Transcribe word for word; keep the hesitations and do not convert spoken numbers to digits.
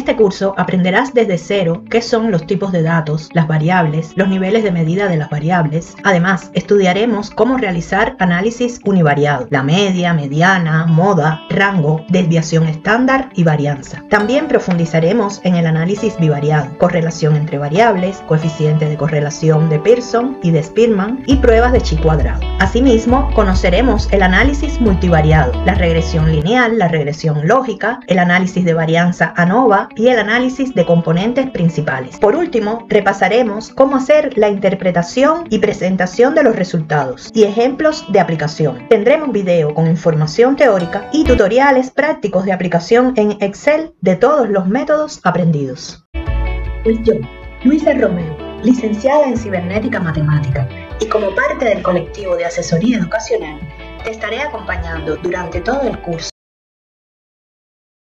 este curso aprenderás desde cero qué son los tipos de datos, las variables, los niveles de medida de las variables. Además, estudiaremos cómo realizar análisis univariado, la media, mediana, moda, rango, desviación estándar y varianza. También profundizaremos en el análisis bivariado, correlación entre variables, coeficiente de correlación de Pearson y de Spearman y pruebas de chi cuadrado. Asimismo, conoceremos el análisis multivariado, la regresión lineal, la regresión lógica, el análisis de varianza ANOVA y el análisis de componentes principales. Por último, repasaremos cómo hacer la interpretación y presentación de los resultados y ejemplos de aplicación. Tendremos video con información teórica y tutoriales prácticos de aplicación en Excel de todos los métodos aprendidos. Pues yo, Luisa Romeo, licenciada en Cibernética Matemática, y como parte del colectivo de asesoría educacional, te estaré acompañando durante todo el curso